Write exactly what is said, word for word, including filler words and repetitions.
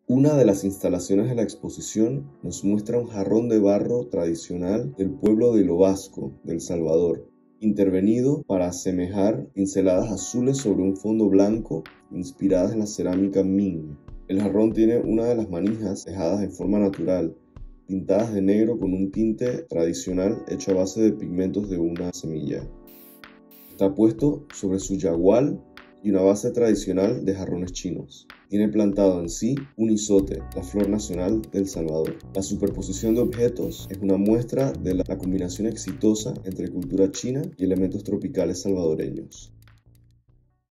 Una de las instalaciones de la exposición nos muestra un jarrón de barro tradicional del pueblo de Lo Vasco, de El Salvador, intervenido para asemejar pinceladas azules sobre un fondo blanco inspiradas en la cerámica Ming. El jarrón tiene una de las manijas tejadas en forma natural, pintadas de negro con un tinte tradicional hecho a base de pigmentos de una semilla. Está puesto sobre su yagual y una base tradicional de jarrones chinos. Tiene plantado en sí un izote, la flor nacional de El Salvador. La superposición de objetos es una muestra de la combinación exitosa entre cultura china y elementos tropicales salvadoreños.